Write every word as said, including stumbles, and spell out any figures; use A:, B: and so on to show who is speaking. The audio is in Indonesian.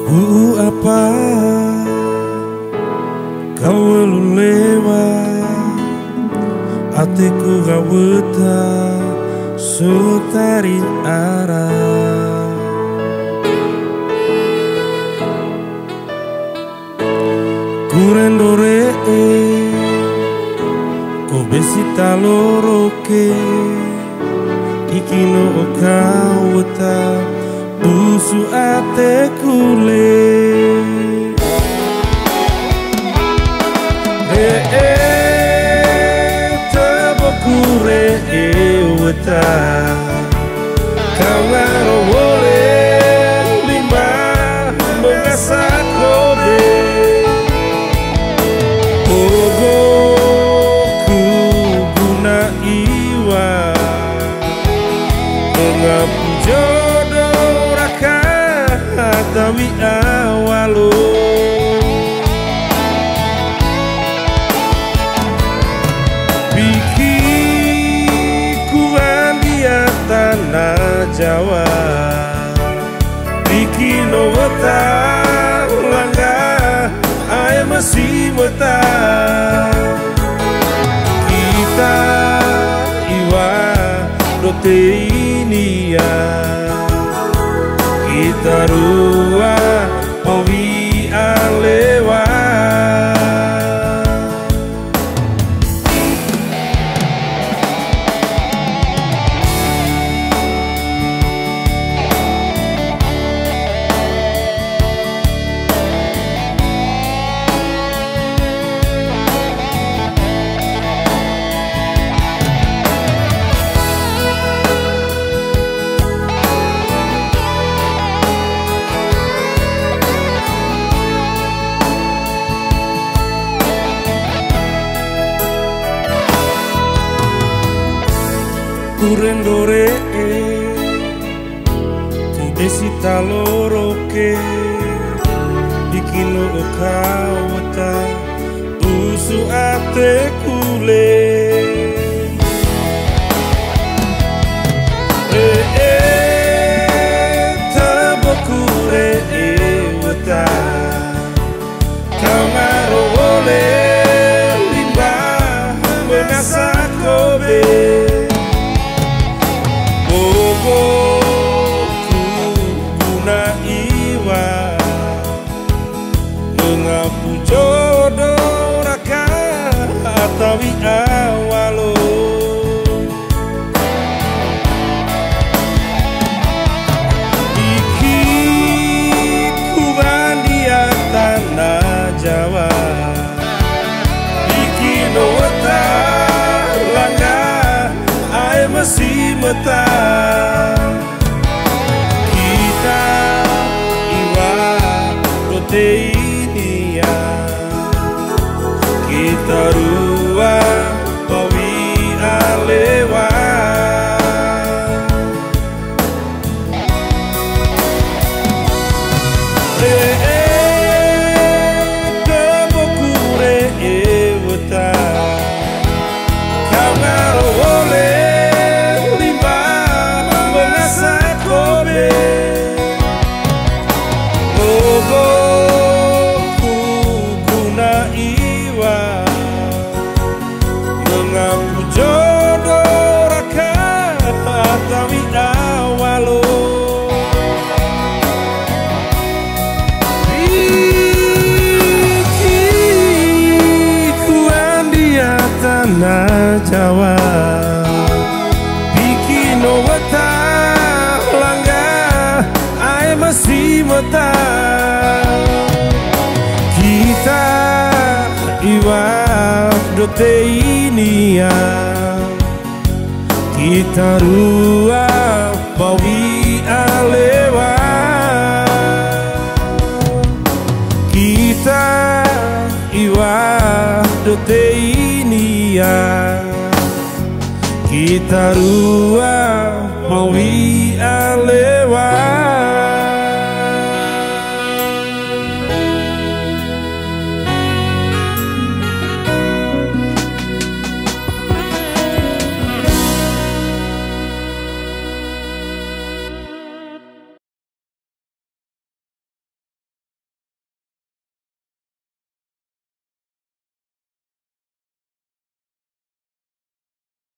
A: Uh apa kau lewat hatiku kau weta sutari arah kurendore ko besita loroke ikino kau weta busu ate kule eh eh tabokure e weta kau ngaro wole lima mengasa kobe ogo ku guna iwa mengapu jodoh raka tawi awalo tanah Jawa bikin weta langga ay masih weta kita iwa dote ini ya kita rua pawi alewa kurendore besita loroke ikino kawata usu ate kule eh eh tabokure e wata kau ngaro wole limba menasa kobe mengapu jodoh raka tawi awalo iki kubandia tanah Jawa iki no weta langga ay masih meta kita iwa dote kita rua pawi alewa eh eh tabokure e weta kau ngaro wole lima mengasa kobe ogo mengaku jodoh raka tawi awalo iki kuandia tanah Jawa bikin weta langga ay masih meta kita iwa dote ini ya kita rua pawi alewa kita iwa dote ini ya kita rua pawi alewa.